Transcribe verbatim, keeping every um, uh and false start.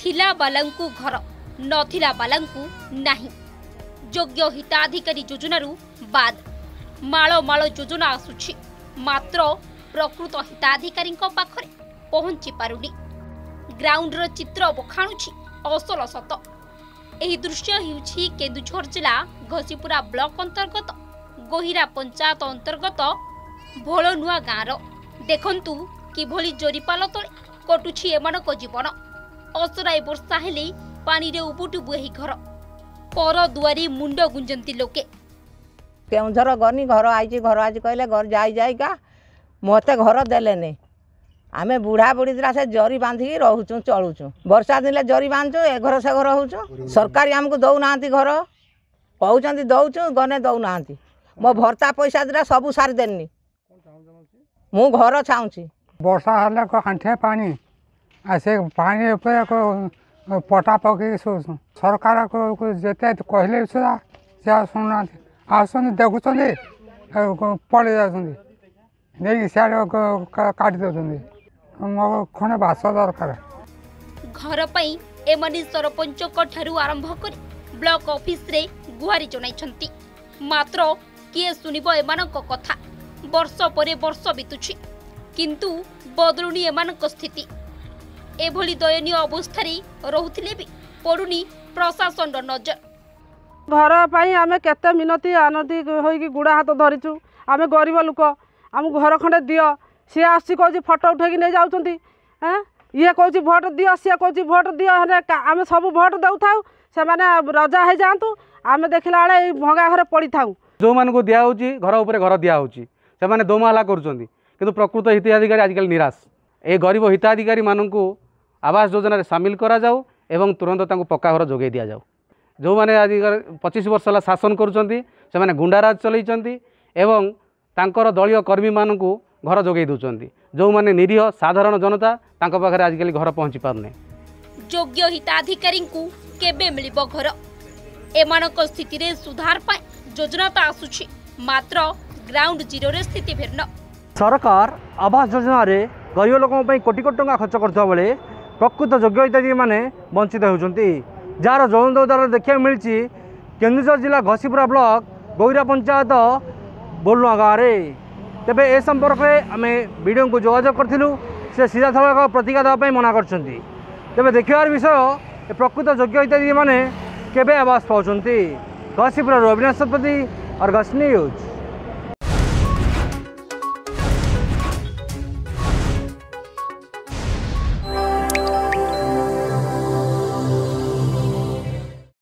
थिला बालांकु घर नथिला बालांकु नाही। योग्य हिताधिकारी योजनारू बाद माଳ माଳ योजना आसुछि मात्र प्रकृत हिताधिकारी पाखरे पहुंची पारुनी। ग्राउंडर चित्र बखाणुछि असल सत। एही दृश्य हेउछि केन्दुझर जिला घसीपुरा ब्लॉक अंतर्गत गोहिरा पंचायत अंतर्गत भोलनुआ गाँर। देखंतु किभली जोरीपाल तले कटुछि एमानक जीवन। असराय वर्षा हेले पानी रे उबुटुबु एही घर पर दुआरी मुंड गुंजंती लोके। केउझर गनी घर आई घर आज कहले घर जाई जाईका मते घर देलेने आमे बुढ़ा बुढ़ी दिला से जरी बांधिकी रहूचु चलुचु। वर्षा दिले जरी बांधु ए घर से घर होचु। सरकारी हमको दौ नांती घर कहउचंती दौचु गने दौ नांती। मो भर्ता पैसा दिला सबु सारी देनी मु घर छाउची। वर्षा हल्ला को आंठे पानी आसे पानी ऊपर को पटा पके सरकार को जेते कहले सुधा से सुना आसन देखुचंदी पड़े जाउचंदी नहीं सियाड़ काटी दउचंदी मो खने बास दरकार। घर पई एमनी सरपंच ठारू आरंभ करी ब्लॉक ऑफिस रे गुहारी जणाइछंती मात्र किए सुनिबो एमानक कथा। वर्ष परे वर्ष बितुछि किंतु बदलुनी एमानक स्थिति। एभली दयनीय अवस्था रे रहुथिले भी पडुनी प्रशासन नजर। घर पाई आमे केते मिनती आनती होई गुड़ा हाथ धरिचु। आमे गरीब लोक आम घर खंडे दियो सी आसी कहूँ फटो उठेकी नहीं जाऊँगी ये कहूँ भोट दियो सी कहूँ भोट दियो आम सब भोट दौ था से रजा हो जातु आम देखला बेले भंगा घर पड़ी था। जो मान को दिया घर उपर घर दिखाऊँगी से दोमाला कर प्रकृत हिताधिकारी आजिकल निराश। ए गरीब हिताधिकारी मानू आवास योजन सामिल करा जाऊ एवं तुरंत पक्का घर जोगे दि जाऊ। जो मैंने आज पच्चीस वर्ष है शासन कर गुंडाराज चलती एवं तांकर दलीय कर्मी मानू घर जोगे दौरान जो मैंने निरीह साधारण जनता तांको पाखरे आजिकल घर पहुँची पारने। योग्य हिताधिकारी केबे मिलिबो घर एमानक स्थिति रे सुधार पाए योजना तो आसुछि मात्र ग्राउंड जीरो रे स्थिति भिन्न। सरकार आवास योजना रे गरीब लोकों पे कोटी कोटी टंका खर्च करता बेले प्रकृत योग्य हिताधिकारी माने वंचित होउछंती। जार जौन उदाहरण देखा मिली केन्दुझर जिला घसीपुरा ब्लॉक गोहिरा पंचायत बोलुआ गाँव में। तेबे ए संपर्क में आम वीडियो को जोगाजोग करूँ से सीधा सड़क प्रतिक्रिया देवाई मना कर देखार विषय प्रकृत योग्य हिताधिकारी माने केबे आवास पाँच घसीपुरा अविनाश शतपथी और घस न्यूज।